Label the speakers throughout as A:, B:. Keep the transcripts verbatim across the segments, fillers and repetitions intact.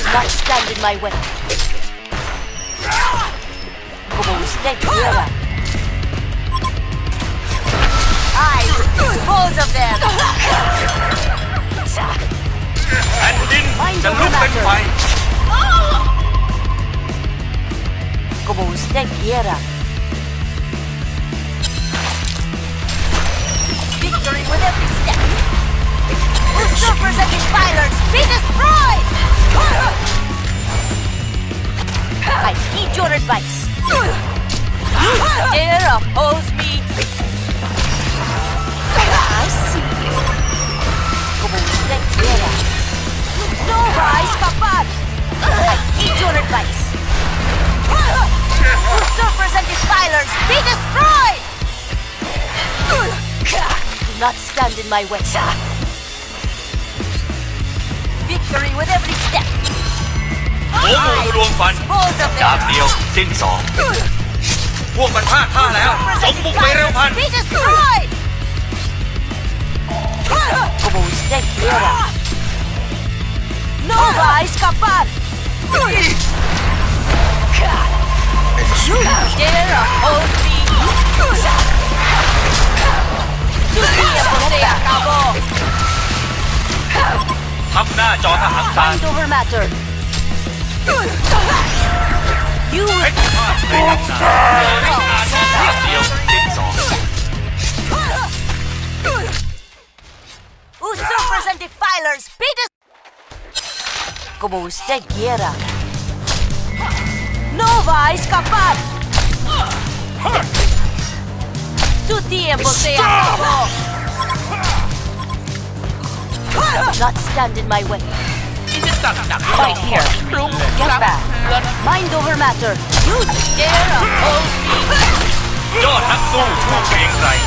A: not stand in my way. Como usted quiera. I dispose of them.
B: แผ่นดินจะลุกเป็นไฟ
A: Como usted quiera. Victory with every step. Usurpers and defilers, be destroyed! I need your advice. You dare oppose me? I see. Como usted quiera. No va a escapar. I need your advice. Usurpers and defilers, be destroyed! Do not stand in my way. Victory with every step.
B: โอ้โหรวมฟัน
A: Dispose of
B: ดาบ
A: them.
B: เดียวสิ้นสองพวกมันพลาดท่าแล้ว
A: Usurpers
B: จง
A: and
B: บุกไปเร็วพัน
A: defilers, be destroyed! Como usted quiera. No va a escapar. You dare oppose me? Su tiempo se acabó.
B: ทับหน้าจอทหารพราน
A: Mind over matter. You
B: เพชรฆาตในตำนานดาบเดียวสิ้นสอง
A: Usurpers and defilers, be des... Como usted quiera. No va a escapar. Su tiempo se acabó. Not stand in my way. Right here. Get back. Mind over matter. You dare oppose me.
B: ยอดนักสู้ผู้เกรียงไกร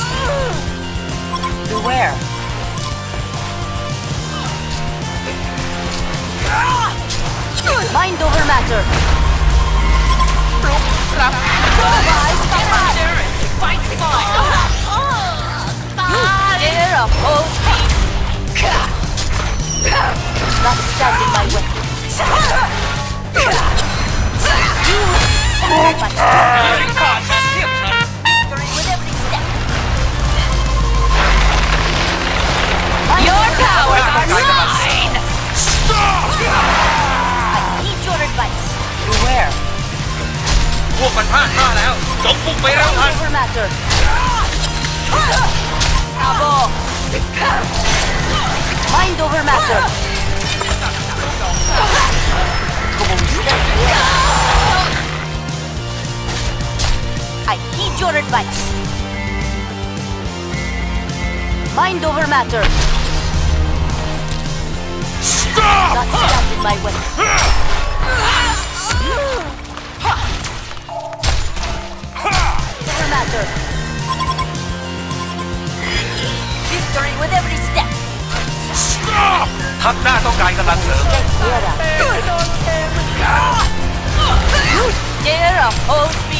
A: Beware. Mind over matter. No va a escapar. You dare oppose me. Not stand in my way. You son of a...
B: ขาดเทียบทัน
A: Victory with every step. Your powers are mine. I need your advice. Beware.
B: พวกมันพลาดท่าแล้วจงบุกไปเร็วพัน
A: Mind over matter. Cabo. Mind over matter. Como usted quiera. I need your advice. Mind over matter. Not stand in my way. Over matter. Victory with every step.
B: ทับหน้าต้องการกำลังเสริม
A: Usted quiera. You dare oppose me.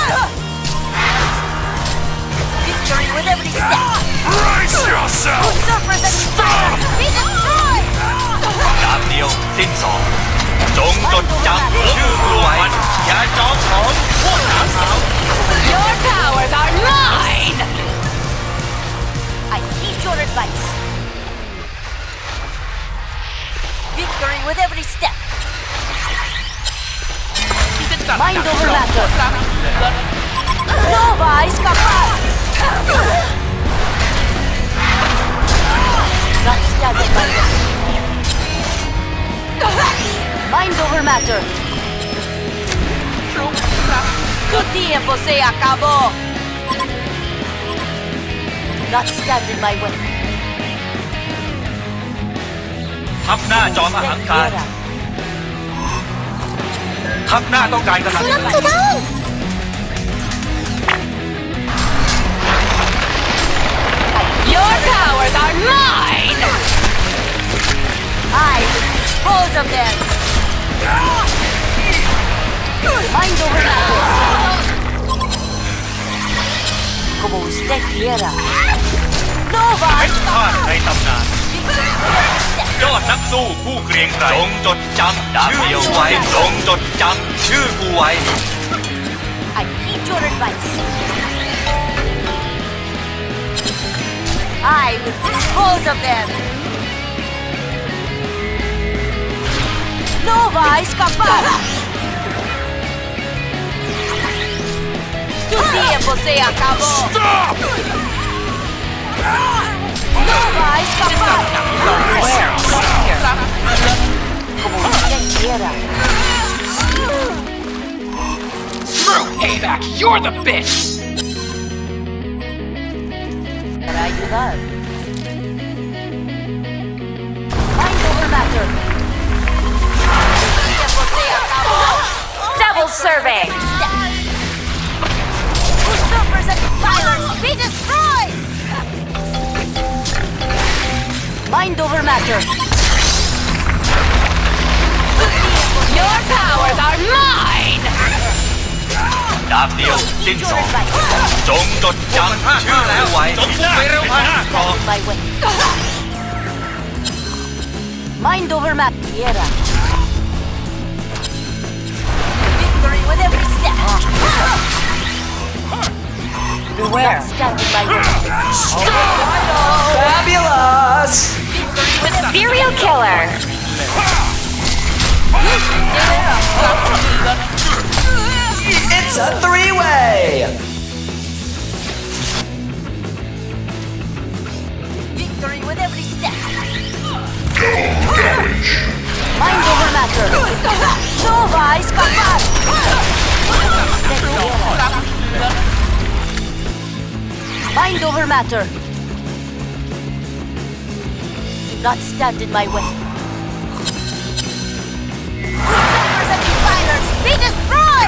A: Victory with every step.
B: Brace yourself
A: Usurpers and defilers, be destroyed.
B: ดาบเดียวสิ้นสองจงจดจำชื่อกลัวมันอย่าจองของพวกหนาขาว
A: Your powers are mine. I need your advice. Victory with every step. Mind over matter. No va a escapar. Not stand in my way. Mind over matter. Tu tiempo se acabó. Not stand in my way.
B: ทับหน้าจอมอหังการทับหน้าต้องการกำลังเสริม
A: Your powers are mine. I will dispose of them. Mind over matter. Como usted quiera. No va a
B: เพชรฆาต
A: escapar.
B: ในตำนาน
A: Victory with every step.
B: ยอดนักสู้ผู้เกรียงไกรจงจดจำชื่อกูไว้จงจดจำชื่อกูไว้
A: I need your advice. I will dispose of them. No va a escapar. Su tiempo se acabó.
C: Stop!
A: No va a escapar.
C: Where?
A: Como usted quiera.
C: Screw payback! You're the bitch!
A: Para ayudar. Mind over matter. Su tiempo se acabó.
D: Double serving!
A: Usurpers and defilers, be destroyed! Mind over matter.
D: Your powers are mine!
B: ดาบเดียวสิ้นสองจงจดจำชื่อกูไว้จงพุ่งไปเร็วพันกอง
A: My way. Mind over matter. Tierra. Victory with every step.
D: Beware!
A: Stand in my way.
E: Fabulous!
A: Victory with every
D: Serial killer!
E: It's a three-way!
A: Victory with every step. Mind over matter. No va a escapar. Mind over matter. Do not stand in my way. Usurpers and defilers, be destroyed!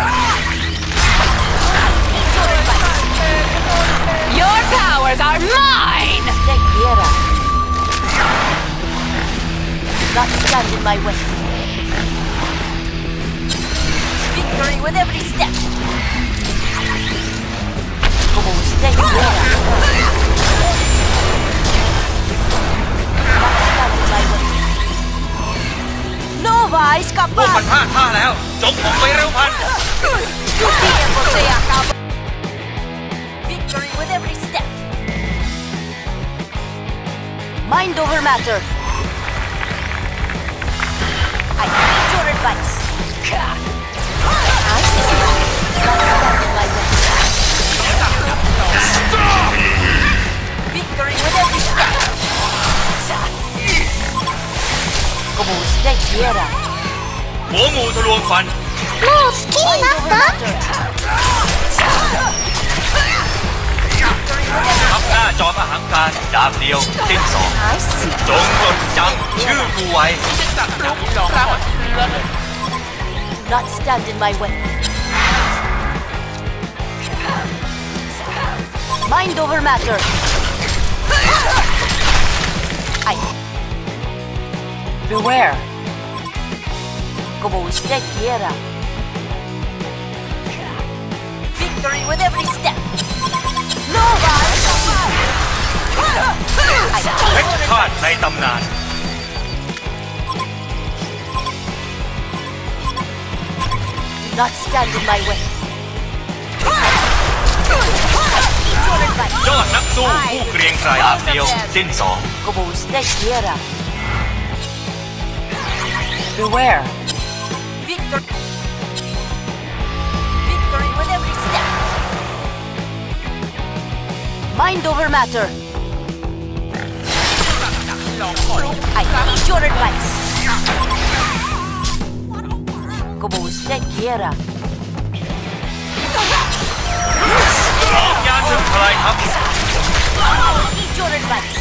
A: Your advice.
D: Your powers are mine!
A: Te quiera. Do not stand in my way. Victory with every step. Como usted quiera. Do not stand in my way. No va a
B: พวกมัน
A: escapar.
B: พลาดท่าแล้วจงพุ่งไปเร็วพัน
A: Su tiempo se acabó. Victory with every step. Mind over matter. I need your advice. I see. Not stand in my way. Victory with every step. Como usted quiera.
B: หัวงูทะลวงฟัน
A: Mind over matter. Victory with every
B: ทับหน้าจอมอหังการดาบเดียวสิ้นสอง
A: I see.
B: จงจดจำชื่อกูไว้
A: Do not stand in my way. Mind over matter. I.
D: Beware!
A: Como usted quiera. Victory with every step. No va a escapar. I
B: เพชรฆาตในตำนาน
A: Do not stand in my way. I need your advice.
B: ยอดนักสู้ผู้เกรียงไกรดาบเดียวสิ้นสอง
A: Como usted quiera.
D: Beware!
A: Victor. Victory with every step. Mind over matter. I need your advice. Como usted quiera.
B: ออกยานถึงทลายทัพ
A: I need your advice.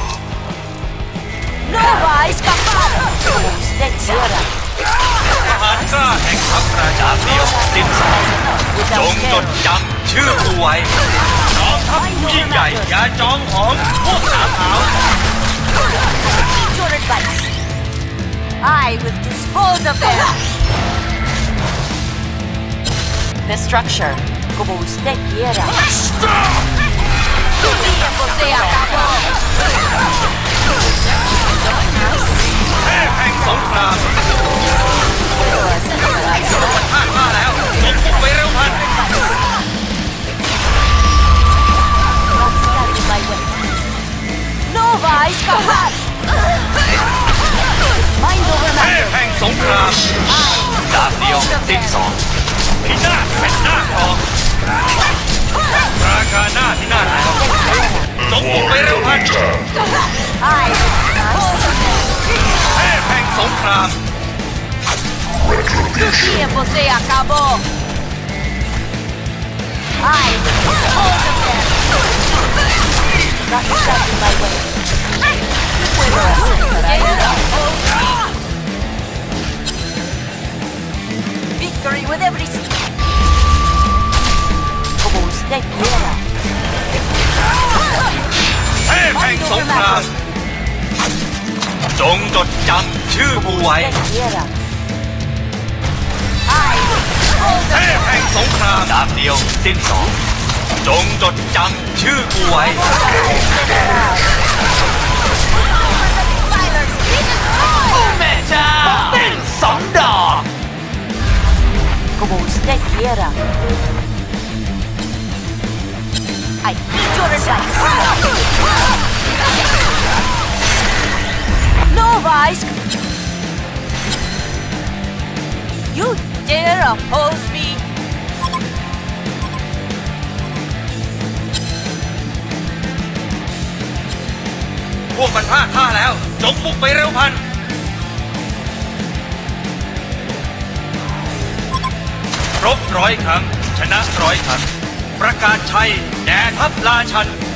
A: No va a escapar. Como usted quiera.
B: ทหารกล้าแห่งทัพราชาเดียวสิ้นสองจงจดจำชื่อกูไว้จอมทัพผู้ยิ่งใหญ่อย่าจองหองพวกสามหาว
A: I need your advice. I will dispose of them.
D: The structure.
A: Como usted quiera.
C: Stop!
A: Su tiempo se acabó. Vice Kapat! Mind over
B: เทพ
A: matter!
B: แห่งสงครามดาบเดียวสิ้นสองพินาศเป็นหน้าทองราคาหน้าที่หน้าไหนจงบุกไปเร็วพัน
A: I oppose them!
B: เทพแห่งสงคราม
A: Tu tiempo se acabó! I dispose of them! Not stand in my way! Victory with every step! Como usted quiera!
B: เทพแห่งสงครามจงจดจำชื่อกูไว้
A: Usted quiera! I dispose
B: เท
A: of
B: พแห่งสงครามดาบเดียวสิ้นสองจงจดจำชื่อกูไว้
C: แม่เจ้าเต้นสองดอก
A: Como usted quiera. I need your advice. No, Vice. You dare oppose me?
B: พวกมันพลาดท่าแล้วจงบุกไปเร็วพันรบร้อยครั้งชนะร้อยครั้งประกาศชัยแด่ทัพราชัน